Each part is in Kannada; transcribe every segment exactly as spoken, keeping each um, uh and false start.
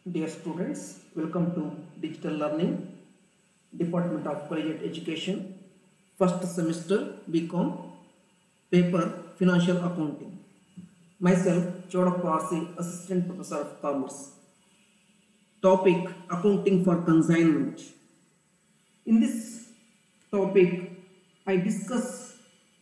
Dear students, welcome to Digital Learning, Department of Collegiate Education, first semester B Com, paper Financial Accounting. Myself, Chodappa R C, Assistant Professor of Commerce. Topic, Accounting for Consignment. In this topic, I discuss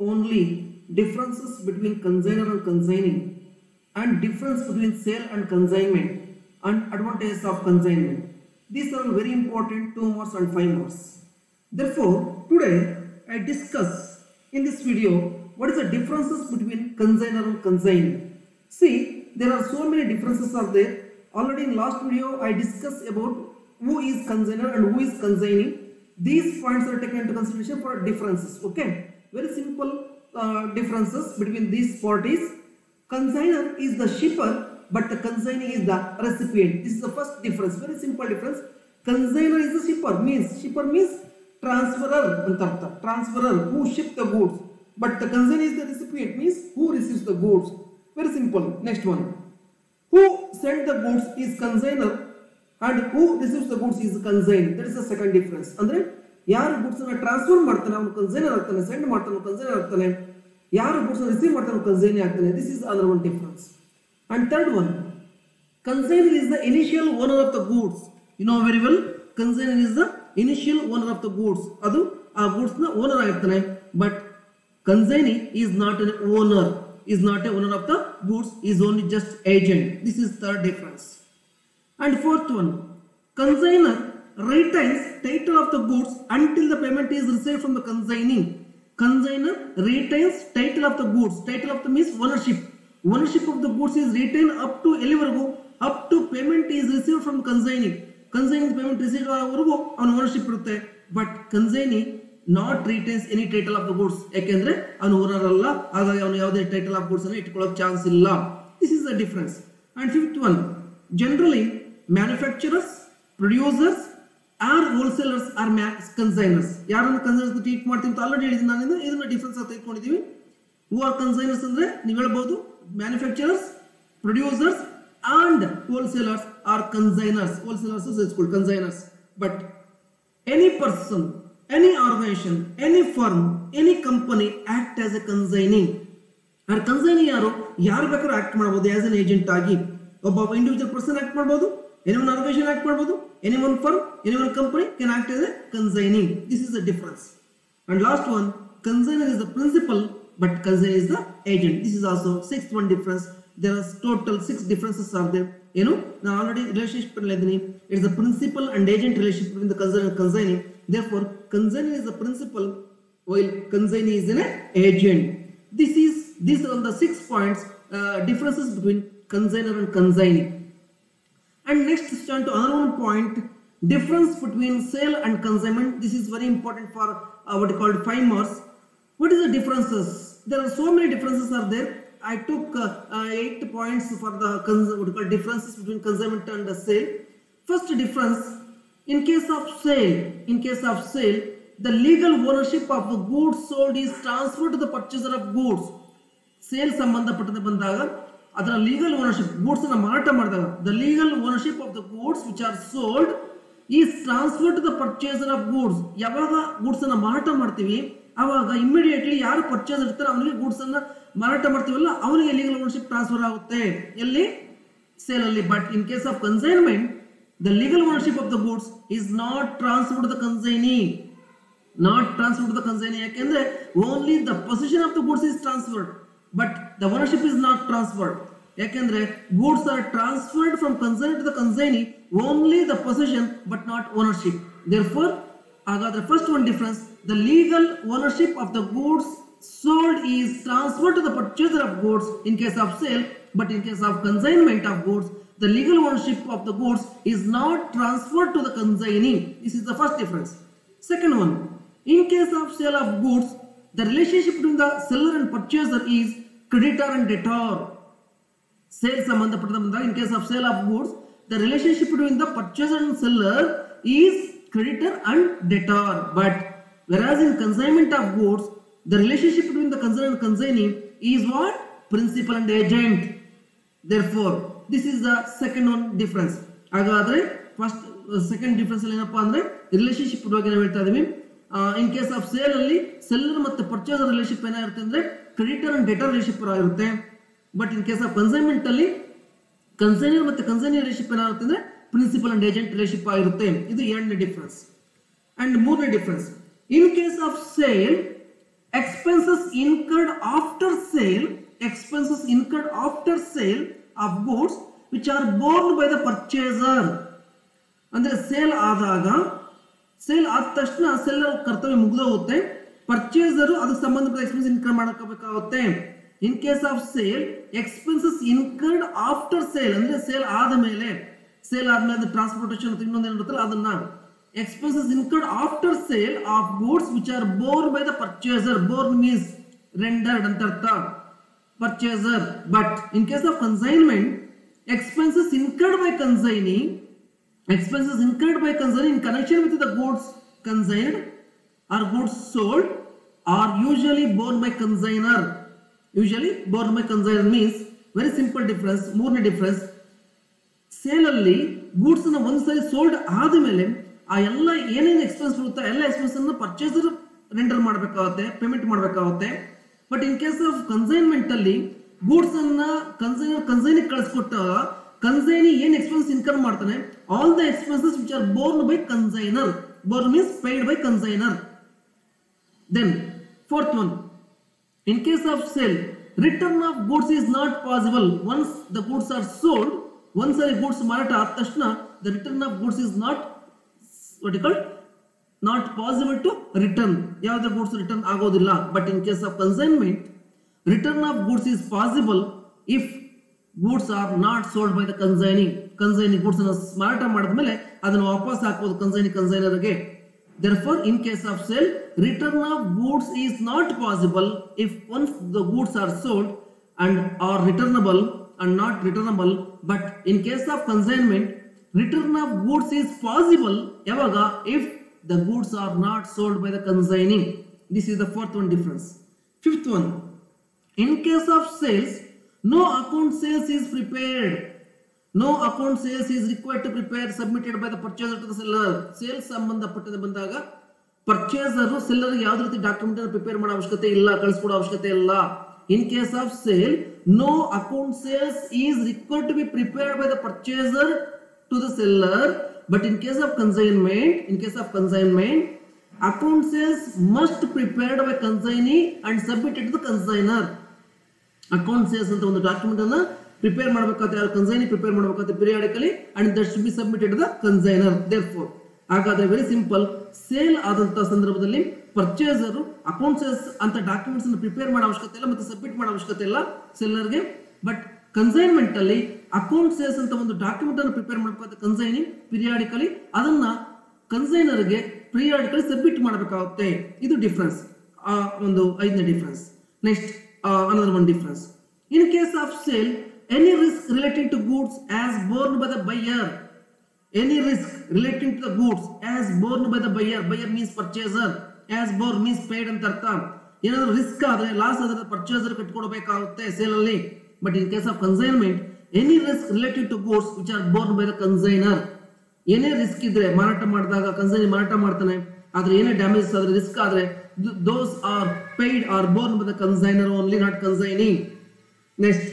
only differences between consignor and consigning and difference between sale and consignment and advantages of consignment. These are very important two marks and five marks. Therefore, today I discuss in this video what is the differences between consignor and consigning. See, there are so many differences are there. Already in last video I discussed about who is consignor and who is consigning. These points are taken into consideration for differences. Okay, very simple uh, differences between these parties. Consignor is the shipper, but the consignee is the recipient. This is the first difference. Very simple difference. Consignor is the shipper. Means shipper means transferer. Transferer who ship the goods. But the consignee is the recipient. Means who receives the goods. Very simple. Next one. Who sent the goods is consignor, and who receives the goods is consigned. That is the second difference. Andre ಯಾರು goods ಅನ್ನು ಟ್ರಾನ್ಸ್ಫರ್ ಮಾಡ್ತಾನೆ ಅವನು ಕನ್ಸೈನರ್ ಆಗ್ತಾನೆ, ಸೆಂಡ್ ಮಾಡ್ತಾನೆ ಕನ್ಸೈನರ್ ಆಗ್ತಾನೆ, ಯಾರು goods ಅನ್ನು ರಿಸೀವ್ ಮಾಡ್ತಾನೆ ಕನ್ಸೈನಿ ಆಗ್ತಾನೆ. This is another one difference. And third one, consignor is the initial owner of the goods. You know very well, consignor is the initial owner of the goods. Adu ಆ goods na owner agirtane, but consignee is not an owner, is not a owner of the goods, is only just agent. This is third difference. And fourth one, consignor retains title of the goods until the payment is received from the consignee. Consignor retains title of the goods. Title of the means ownership. Ownership of the goods is retained up to ಎಲ್ಲಿವರೆಗೂ, up to payment is received from consignee. Consignee payment received ವರೆಗೂ ಅವನ ownership ಇರುತ್ತೆ. But consignee not retains any title of the goods. ಯಾಕೆಂದ್ರೆ ಅವನು ಓನರ್ ಅಲ್ಲ, ಹಾಗಾಗಿ ಅವನು ಯಾವುದೇ title of goods ಅನ್ನು ಇಟ್ಕೊಳ್ಳೋಕೆ ಚಾನ್ಸ್ ಇಲ್ಲ. This is the difference. And fifth one, generally manufacturers, producers or wholesalers are consignors. ಯಾರನ್ನು consignors ಟ್ರೀಟ್ ಮಾಡ್ತೀವಿ ಅಂತ ಆಲ್ರೆಡಿ ಹೇಳಿದ್ದೀನಿ ನಾನು. ಇದನ್ನ ಡಿಫರೆನ್ಸ್ ಅಂತ ಇಟ್ಕೊಂಡಿದ್ದೀವಿ. Who are consignors ಅಂದ್ರೆ ನೀವು ಹೇಳ್ಬೋದು manufacturers, producers and wholesalers are consignors. Wholesalers is called consignors. But any person, any organization, any firm, any company act as a consignee. Or consignee ಯಾರು ಯಾರು ಬೇಕಾದ್ರೂ ಆಕ್ಟ್ ಮಾಡಬಹುದು ಆಸ್ ಎನ್ ಏಜೆಂಟ್ ಆಗಿ. ಒಬ್ಬ ಇಂಡಿವಿಜುವಲ್ ಪರ್ಸನ್ ಆಕ್ಟ್ ಮಾಡಬಹುದು, ಎನಿ ಒನ್ ಆರ್ಗನೈಸೇಷನ್ ಆಕ್ಟ್ ಮಾಡಬಹುದು, any one firm, any one company can act as a consignee. This is the difference. And last one, consignor is the principal, but consignor is the agent. This is also sixth one difference. There are total six differences are there. You know, now already relationship it is the principal and agent relationship between the consignor and consignee. Therefore, consignor is the principal while consignee is an agent. This is these are the six points uh, differences between consignor and consignee. And next turn to another one point, difference between sale and consignment. This is very important for uh, what is called five marks. What is the differences? There are so many differences are there. I took uh, uh, eight points for the what we call differences between consignment and the sale. First difference, in case of sale, in case of sale, the legal ownership of the goods sold is transferred to the purchaser of goods. Sale ಸಂಬಂಧಪಟ್ಟಂತೆ ಬಂದಾಗ ಅದರ legal ownership, goods ಅನ್ನು ಮಾರಾಟ ಮಾಡಿದಾಗ the legal ownership of the goods which are sold is transferred to the purchaser of goods. ಯಾವಾಗ goods ಅನ್ನು ಮಾರಾಟ ಮಾಡ್ತೀವಿ ಆವಾಗ ಇಮಿಡಿಯೇಟ್ಲಿ ಯಾರು ಪರ್ಚೇಸ್ ಇರ್ತಾರೆ ಅವನಿಗೆ ಗೂಡ್ಸ್ ಅನ್ನ ಮಾರಾಟ ಮಾಡ್ತೀವಲ್ಲ ಅವನಿಗೆ ಲೀಗಲ್ ಓನರ್ಶಿಪ್ ಟ್ರಾನ್ಸ್ಫರ್ ಆಗುತ್ತೆ ಎಲ್ಲಿ, ಸೇಲ್ ಅಲ್ಲಿ. But in case of consignment the legal ownership of the goods is not transferred to the consignee, not transferred to the consignee. ಯಾಕೆಂದ್ರೆ only the possession of the goods is transferred, but the ownership is not transferred. ಯಾಕೆಂದ್ರೆ goods are transferred from consignee to the consignee, only the possession but not ownership. Therefore ಹಾಗಾದ್ರೆ first one difference, the legal ownership of the goods sold is transferred to the purchaser of goods in case of sale, but in case of consignment of goods the legal ownership of the goods is not transferred to the consignee. This is the first difference. Second one, in case of sale of goods the relationship between the seller and purchaser is creditor and debtor. Sale sambandhapatta ಬಂದಾಗ in case of sale of goods the relationship between the purchaser and seller is creditor and debtor. But whereas in consignment of goods, the relationship between the consignor and consignee is what? Principal and agent. Therefore, this is the second one difference. ಹಾಗಾದ್ರೆ ಫಸ್ಟ್ ಸೆಕೆಂಡ್ ಡಿಫರೆನ್ಸ್ ಅಲ್ಲಿ ಏನಪ್ಪಾ ಅಂದ್ರೆ ರಿಲೇಶನ್ಶಿಪ್ ಬಗ್ಗೆ ನಾವು ಹೇಳ್ತಾ ಇದೀವಿ. ಇನ್ ಕೇಸ್ ಆಫ್ ಸೇಲ್ ಅಲ್ಲಿ ಸೆಲ್ಲರ್ ಮತ್ತೆ ಪರ್ಚೇಸರ್ ರಿಲೇಶನ್ಶಿಪ್ ಏನಾಗಿರುತ್ತೆ ಅಂದ್ರೆ ಕ್ರೆಡಿಟರ್ ಅಂಡ್ ಡೆಟರ್ ರಿಲೇಶನ್ಶಿಪ್ ಆಗಿರುತ್ತೆ. But in case of consignment ಅಲ್ಲಿ ಕನ್ಸೈನರ್ ಮತ್ತೆ ಕನ್ಸೈನಿ ರಿಲೇಶನ್ಶಿಪ್ ಏನಾಗುತ್ತೆ ಅಂದ್ರೆ ಪ್ರಿನ್ಸಿಪಲ್ ಅಂಡ್ ಏಜೆಂಟ್ ರಿಲೇಶನ್ಶಿಪ್ ಆಗಿರುತ್ತೆ. ಇದು ಎರಡನೇ ಡಿಫರೆನ್ಸ್. ಅಂಡ್ ಮೂರನೇ difference, in case of sale expenses incurred after sale expenses incurred after sale of goods which are borne by the purchaser. ಅಂದ್ರೆ ಸೇಲ್ ಆದಾಗ ಸೇಲ್ ಆದ ತಕ್ಷಣ ಸೆಲ್ಲರ್ ಕರ್ತವ್ಯ ಮುಗಿದೋಗುತ್ತೆ, ಪರ್ಚೇಸರ್ ಅದಕ್ಕೆ ಸಂಬಂಧಪಟ್ಟ ಎಕ್ಸ್ಪೆನ್ಸ್ ಇನ್ಕರ್ ಮಾಡಬೇಕಾಗುತ್ತೆ. In case of sale expenses incurred after sale ಅಂದ್ರೆ ಸೇಲ್ ಆದ ಮೇಲೆ ಸೇಲ್ ಆದ್ಮೇಲೆ ಟ್ರಾನ್ಸ್ಪೋರ್ಟೇಷನ್ ಇನ್ನೊಂದು ಏನಿರುತ್ತಲ್ಲ ಅದನ್ನ expenses incurred after sale of goods which are borne by the purchaser. Borne means rendered ಅಂತ ಅರ್ಥ, purchaser. But in case of consignment, expenses incurred by consignee expenses incurred by consignee in connection with the goods consigned or goods sold are usually borne by consigner. Usually borne by consigner means very simple difference. ಮೂರನೇ ಡಿಫರೆನ್ಸ್, ಸೇಲ್ ಅಲ್ಲಿ ಗೂಡ್ಸ್ ಅನ್ನ ಒಂದ್ಸರಿ ಸೋಲ್ಡ್ ಆದ್ಮೇಲೆ ಆ ಎಲ್ಲ ಏನೇನು ಎಕ್ಸ್ಪೆನ್ಸ್ ಬರುತ್ತಾ ಎಲ್ಲ ಎಕ್ಸ್ಪೆನ್ಸ್ ಅನ್ನ ಪರ್ಚೇಸರ್ ರೆಂಡರ್ ಮಾಡಬೇಕಾಗುತ್ತೆ, ಪೇಮೆಂಟ್ ಮಾಡಬೇಕಾಗುತ್ತೆ. But in case of consignment ಅಲ್ಲಿ ಗೂಡ್ಸ್ ಅನ್ನ ಕನ್ಸೈನರ್ ಕನ್ಸೈನಿ ಕಳಿಸ್ಕೊಟ್ಟಾಗ ಕನ್ಸೈನಿ ಏನ್ ಎಕ್ಸ್ಪೆನ್ಸ್ ಇನ್ಕರ್ ಮಾಡ್ತಾನೆ all the expenses which are borne by consignor. Borne means paid by consignor. Then fourth one, in case of sale return of goods is not possible once the goods are sold. ಒಂದ್ಸರಿ ಗೂಡ್ಸ್ ಮಾರಾಟ ಆದ ತಕ್ಷಣ the return of goods is not what you call not possible to return. ಯಾವುದೇ ಗೂಡ್ಸ್ ರಿಟರ್ನ್ ಆಗೋದಿಲ್ಲ. But in case of consignment return of goods is possible if goods are not sold by the consignee. Consignee goods ಅನ್ನು ಮಾರಾಟ ಮಾಡಿದ್ಮೇಲೆ ಅದನ್ನು ವಾಪಸ್ ಹಾಕೋದು ಕನ್ಸೈನಿ ಕನ್ಸೈನರ್ಗೆ. therefore in case of sale return of goods is not possible if once the goods are sold and are returnable and not returnable. But in case of consignment return of goods is possible yavaga if the goods are not sold by the consignee. This is the fourth one difference. Fifth one, in case of sales no account sales is prepared. No account sales is required to prepare submitted by the purchaser to the seller. Sales ಸಂಬಂಧಪಟ್ಟದ ಬಂದಾಗ ಪರ್ಚೇಸರ್ ಸೆಲ್ಲರ್ ಯಾವುದೇ ರೀತಿ ಡಾಕ್ಯುಮೆಂಟ್ ಅನ್ನು ಪ್ರಿಪೇರ್ ಮಾಡೋ ಅವಶ್ಯಕತೆ ಇಲ್ಲ, ಕಳಿಸ್ಕೊಡೋ ಅವಶ್ಯಕತೆ ಇಲ್ಲ. In case of sale no account sales is required to be prepared by the purchaser to the seller. But in case of consignment, in case of consignment, account sales must prepared by consignee and submitted to the consigner. Account sales ಅಂತ ಒಂದು ಡಾಕ್ಯುಮೆಂಟ್ ಅನ್ನ ಪ್ರಿಪೇರ್ ಮಾಡಬೇಕಾಗುತ್ತೆ, ಯಾರು ಕನ್ಸೈನಿ ಪ್ರಿಪೇರ್ ಮಾಡಬೇಕಾಗುತ್ತೆ periodically and that should be submitted to the consigner. Therefore, ಹಾಗಾದ್ರೆ ವೆರಿ ಸಿಂಪಲ್, ಸೇಲ್ ಆದಂತ ಸಂದರ್ಭದಲ್ಲಿ ಪರ್ಚೇಸರ್ ಅಕೌಂಟ್ ಸೇಲ್ಸ್ ಅಂತ ಡಾಕ್ಯುಮೆಂಟ್ಸ್ ಅನ್ನು ಪ್ರಿಪೇರ್ ಮಾಡೋ ಅವಶ್ಯಕತೆ ಇಲ್ಲ ಮತ್ತೆ ಸಬ್ಮಿಟ್ ಮಾಡೋ ಅವಶ್ಯಕತೆ ಇಲ್ಲ ಸೆಲ್ಲರ್ಗೆ. ಬಟ್ ಕನ್ಸೈನ್ಮೆಂಟ್ ಅಲ್ಲಿ ಅಕೌಂಟ್ ಸೇಲ್ಸ್ ಅಂತ ಒಂದು ಡಾಕ್ಯುಮೆಂಟ್ ಅನ್ನು ಪ್ರಿಪೇರ್ ಮಾಡಬೇಕಾಗುತ್ತೆ ಕನ್ಸೈನಿ ಪಿರಿಯಾಡಿಕಲಿ, ಅದನ್ನ ಕನ್ಸೈನರ್ಗೆ ಪಿರಿಯಾಡಿಕಲಿ ಸಬ್ಮಿಟ್ ಮಾಡಬೇಕಾಗುತ್ತೆ. ಇದು ಡಿಫರೆನ್ಸ್, ಒಂದು ಐದನೇ difference. Next another one difference, in case of sale any risk relating to goods as borne by the buyer. Any risk relating to the goods as borne by the buyer. Buyer means purchaser, as borne means paid ಅಂತ ಅರ್ಥ. ಏನಾದ್ರು ರಿಸ್ಕ್ ಆದ್ರೆ ಲಾಸ್ ಆದ್ರೆ ಪರ್ಚೇಸರ್ ಕಟ್ಕೊಡ್ಬೇಕಾಗುತ್ತೆ ಸೇಲ್ ಅಲ್ಲಿ. But in case of consignment, any risk related to goods which are borne by the consigner. ಏನೇ ರಿಸ್ಕ್ ಇದ್ರೆ ಮಾರಾಟ ಮಾಡಿದಾಗ ಕನ್ಸೈನಿ ಮಾರಾಟ ಮಾಡ್ತಾನೆ, ಆದ್ರೆ ಏನೇ ಡ್ಯಾಮೇಜ್ ಆದ್ರೆ ರಿಸ್ಕ್ ಆದ್ರೆ those are paid or borne by the consigner only, not consignee. Next,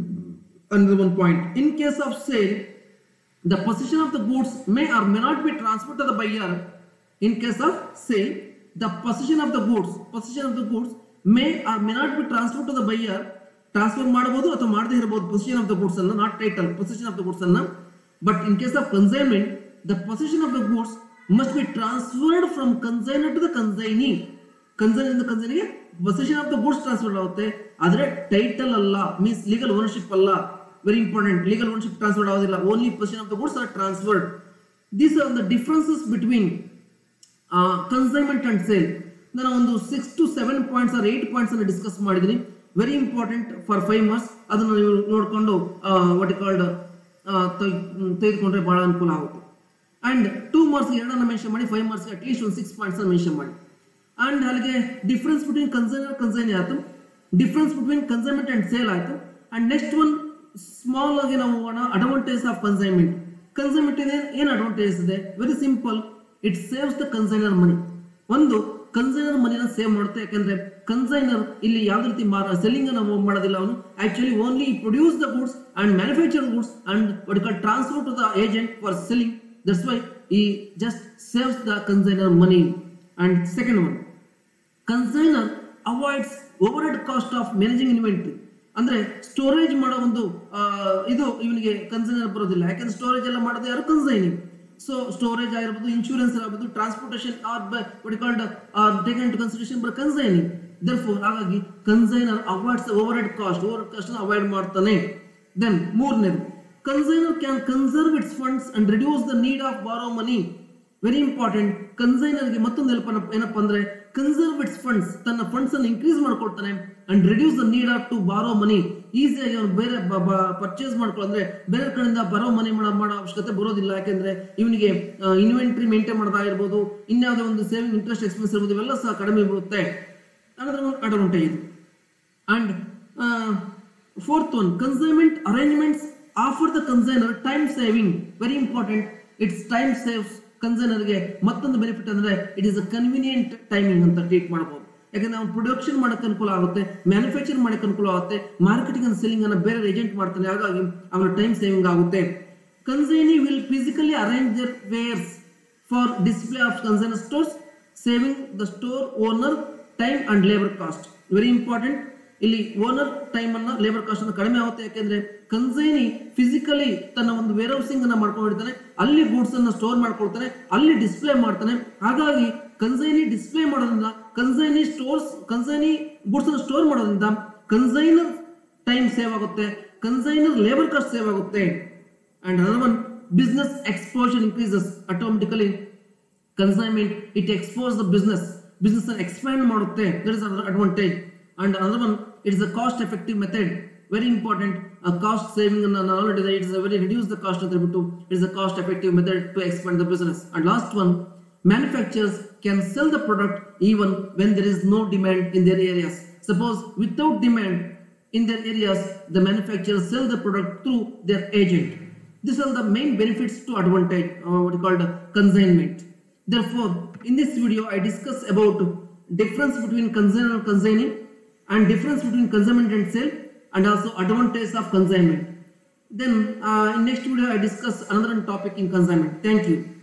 another one point, in case of sale the possession of the goods may or may not be transferred to the buyer. In case of sale the possession of the goods possession of the goods may or may not be transferred to the buyer. Transfer ಮಾಡಬಹುದು ಅಥವಾ ಮಾಡದೇ ಇರಬಹುದು ಪೊಸಿಷನ್ ಆಫ್ ದ ಗೂಡ್ಸ್ ಅನ್ನು, not title, possession of the goods ಅನ್ನು. But in case of consignment the possession of the goods must be transferred from consignor to the consignee. ಕನ್ಸೈನಿಂದ ಕನ್ಸೈನಿಗೆ possession of the goods transfer ಆಗುತ್ತೆ, ಆದ್ರೆ ಟೈಟಲ್ ಅಲ್ಲ, ಮೀನ್ಸ್ ಲೀಗಲ್ ಓನರ್ಶಿಪ್ ಅಲ್ಲ. Very important, legal ownership transfer ಆಗೋದಿಲ್ಲ, only possession of the goods are transferred. These are the differences between consignment and sale. ನಾನು ಒಂದು six to seven points are eight points ಅನ್ನು ಡಿಸ್ಕಸ್ ಮಾಡಿದ್ದೀನಿ. Very important for five marks. ಅದನ್ನು ನೀವು ನೋಡಿಕೊಂಡು ವಾಟ್ ಕಾಲ್ಡ್ ತೆಗೆದುಕೊಂಡ್ರೆ ಬಹಳ ಅನುಕೂಲ ಆಗುತ್ತೆ. ಅಂಡ್ ಟೂ ಮಾರ್ಕ್ಸ್ ಎರಡನ್ನ ಮೆನ್ಷನ್ ಮಾಡಿ, ಫೈವ್ ಮಾರ್ಕ್ಸ್ ಅಟ್ ಲೀಸ್ಟ್ ಒಂದು ಸಿಕ್ಸ್ ಪಾಯಿಂಟ್ಸ್ ಮೆನ್ಷನ್ ಮಾಡಿ. ಅಂಡ್ ಅಲ್ಲಿಗೆ ಡಿಫರೆನ್ಸ್ ಬಿಟ್ವೀನ್ ಕನ್ಸೈನರ್ ಕನ್ಸೈನಿ ಆಯಿತು, difference between consignment and sale ಆಯಿತು. ಅಂಡ್ ನೆಕ್ಸ್ಟ್ ಒನ್ ಸ್ಮಾಲ್ ಆಗಿ ನಾವು ಅಡ್ವಾಂಟೇಜ್ ಆಫ್ ಕನ್ಸೈನ್ಮೆಂಟ್. ಕನ್ಸೈನ್ಮೆಂಟ್ ಏನು ಅಡ್ವಾಂಟೇಜ್ ಇದೆ? Very simple, it saves the consignor money. ಒಂದು ಕನ್ಸೈನರ್ ಮನಿನ ಸೇವ್ ಮಾಡುತ್ತೆ. ಯಾಕಂದ್ರೆ ಕನ್ಸೈನರ್ ಇಲ್ಲಿ ಯಾವುದೇ ರೀತಿ ಸೆಲ್ಲಿಂಗ್ ಅನ್ನು ಮಾಡೋದಿಲ್ಲ. ಅವನು actually only produce the goods and manufacture goods and what you call transfer to the agent for selling. That's why he just saves the consignor money. And second one, consignor avoids overhead cost of managing inventory. ಅಂದ್ರೆ ಸ್ಟೋರೇಜ್ ಮಾಡೋ ಒಂದು ಇದು ಇವನಿಗೆ ಕನ್ಸೈನರ್ ಬರೋದಿಲ್ಲ. ಯಾಕಂದ್ರೆ ಸ್ಟೋರೇಜ್ ಎಲ್ಲ ಮಾಡೋದು ಯಾರು? ಕನ್ಸೈನಿಂಗ್. ಸೊ ಸ್ಟೋರೇಜ್ ಆಗಿರ್ಬೋದು, ಇನ್ಶೂರೆನ್ಸ್ ಆಗಿರ್ಬೋದು, transportation or what you called are taken into consideration by consigning. Therefore ಹಾಗಾಗಿ consignor avoids overhead cost, overhead cost ಅನ್ನು ಅವಾಯ್ಡ್ ಮಾಡ್ತಾನೆ. ದೆನ್ ಮೂರನೇದು, consignor can conserve its funds and reduce the need of borrow money. Very important. consignor ಗೆ ಮತ್ತೊಂದು ಹೆಲ್ಪ್ ಏನಪ್ಪ ಅಂದ್ರೆ conserve its funds, ತನ್ನ ಫಂಡ್ಸ್ ಅನ್ನು ಇನ್ಕ್ರೀಸ್ ಮಾಡ್ಕೊಳ್ತಾನೆ and reduce the need of to borrow money. ಈಸಿಯಾಗಿ ಅವನು ಬೇರೆ ಪರ್ಚೇಸ್ ಮಾಡ್ಕೊಳ್ಳಂದ್ರೆ ಬೇರೆ ಕಡೆಯಿಂದ ಬರೋ ಮನಿ ಮಾಡೋ ಅವಶ್ಯಕತೆ ಬರೋದಿಲ್ಲ. ಯಾಕೆಂದ್ರೆ ಇವನಿಗೆ ಇನ್ವೆಂಟ್ರಿ ಮೇಂಟೈನ್ ಮಾಡೋದಾಗಿರ್ಬೋದು, ಇನ್ಯಾವುದೇ ಒಂದು ಸೇವಿಂಗ್ ಇಂಟ್ರೆಸ್ಟ್ ಎಕ್ಸ್ಪೆನ್ಸ್ ಇರ್ಬೋದು, ಇವೆಲ್ಲ ಸಹ ಕಡಿಮೆ ಬರುತ್ತೆ ಅನ್ನೋದ್ರ ಒಂದು ಅಡ್ವಾಂಟೇಜ್ ಇದು. And fourth one, consignment arrangements offer the consignor time saving. Very important, it's time saves. consignor ಗೆ ಮತ್ತೊಂದು ಬೆನಿಫಿಟ್ ಅಂದ್ರೆ it is a convenient timing ಅಂತ ಟ್ರೀಟ್ ಮಾಡಬಹುದು. ಯಾಕಂದ್ರೆ ಅವ್ನು ಪ್ರೊಡಕ್ಷನ್ ಮಾಡಕ್ಕೆ ಅನುಕೂಲ ಆಗುತ್ತೆ, ಮ್ಯಾನುಫ್ಯಾಕ್ಚರ್ ಮಾಡಕ್ಕೆ ಅನುಕೂಲ ಆಗುತ್ತೆ, ಮಾರ್ಕೆಟಿಂಗ್ ಅಂಡ್ ಸೆಲ್ಲಿಂಗ್ ಅನ್ನ ಬೇರೆ ಏಜೆಂಟ್ ಮಾಡ್ತಾನೆ. ಹಾಗಾಗಿ ಅವನ ಟೈಮ್ ಸೇವಿಂಗ್ ಆಗುತ್ತೆ. consignee will physically arrange their wares for display of consignor stores, saving the store owner time and labor cost. Very important, ಇಲ್ಲಿ ಓನರ್ ಟೈಮ್ ಅನ್ನ ಲೇಬರ್ ಕಾಸ್ಟ್ ಅನ್ನು ಕಡಿಮೆ ಆಗುತ್ತೆ. ಯಾಕೆಂದ್ರೆ ಕನ್ಸೈನಿ ಫಿಸಿಕಲಿ ತನ್ನ ಒಂದು ವೇರ್ ಹೌಸಿಂಗ್ ಅನ್ನ ಮಾಡ್ಕೊಂಡಿರ್ತಾನೆ, ಅಲ್ಲಿ ಗೂಡ್ಸ್ ಅನ್ನ ಸ್ಟೋರ್ ಮಾಡ್ಕೊಳ್ತಾನೆ, ಅಲ್ಲಿ ಡಿಸ್ಪ್ಲೇ ಮಾಡ್ತಾನೆ. ಹಾಗಾಗಿ ಕನ್ಸೈನಿ ಡಿಸ್ಪ್ಲೇ ಮಾಡೋದ್ರಿಂದ, ಕನ್ಸೈನಿ ಸ್ಟೋರ್ಸ್ ಕನ್ಸೈನಿ ಗೂಡ್ಸ್ ಅನ್ನು ಸ್ಟೋರ್ ಮಾಡೋದ್ರಿಂದ ಕನ್ಸೈನರ್ ಟೈಮ್ ಸೇವ್ ಆಗುತ್ತೆ, ಕನ್ಸೈನರ್ ಲೇಬರ್ ಕಾಸ್ಟ್ ಸೇವ್ ಆಗುತ್ತೆ. And another one, business exposure increases automatically. Consignment it expose the business, business ಅನ್ನು ಎಕ್ಸ್ಪ್ಯಾಂಡ್ ಮಾಡುತ್ತೆ. That is other advantage. And another one, it is a cost effective method. Very important, a cost saving and already it is a very reduce the cost of the to it is a cost effective method to expand the business. And last one, manufacturers can sell the product even when there is no demand in their areas. Suppose without demand in their areas, the manufacturers sell the product through their agent. These are the main benefits to advantage uh, what is called consignment. Therefore, in this video I discuss about difference between consignor and consignee, and difference between consignment and sale, and also advantage of consignment. Then uh, in next video I discuss another topic in consignment. Thank you.